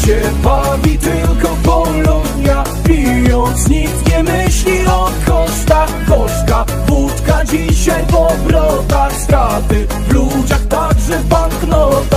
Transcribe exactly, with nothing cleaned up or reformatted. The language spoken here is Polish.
się bawi tylko Polonia, pijąc nikt nie myśli o kosztach. Gorzka wódka dzisiaj w obrotach, straty w ludziach, także w banknotach.